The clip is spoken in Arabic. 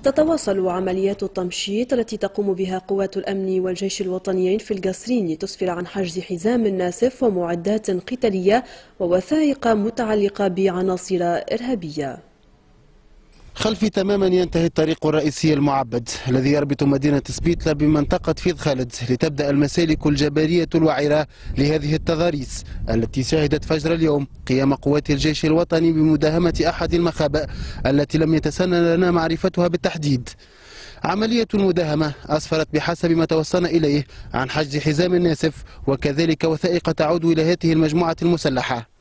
تتواصل عمليات التمشيط التي تقوم بها قوات الأمن والجيش الوطنيين في القصرين لتسفر عن حجز حزام الناسف ومعدات قتالية ووثائق متعلقة بعناصر إرهابية. خلفي تماما ينتهي الطريق الرئيسي المعبد الذي يربط مدينة سبيتلا بمنطقة فيض خالد لتبدأ المسالك الجبلية الوعرة لهذه التضاريس التي شهدت فجر اليوم قيام قوات الجيش الوطني بمداهمة أحد المخابئ التي لم يتسنى لنا معرفتها بالتحديد. عملية المداهمة أسفرت بحسب ما توصلنا إليه عن حجز حزام الناسف وكذلك وثائق تعود إلى هذه المجموعة المسلحة.